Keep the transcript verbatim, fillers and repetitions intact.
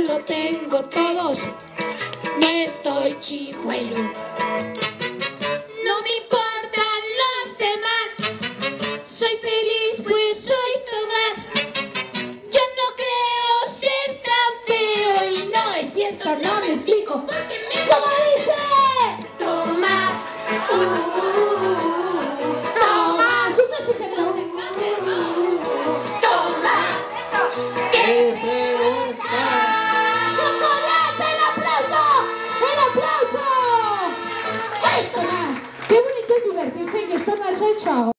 lo tengo todos, no estoy chimuelo. No me importan los demás, soy feliz pues soy Tomás. Yo no creo ser tan feo y no es cierto, no me explico. Porque me... ¿Cómo dice? Tomás, uh, Tomás, usted sí se lo... Tomás, qué feo está. ¡Chocolate, el aplauso! ¡El aplauso! ¡Ay, Tomás! Qué bonito es divertirse y esto no es el show.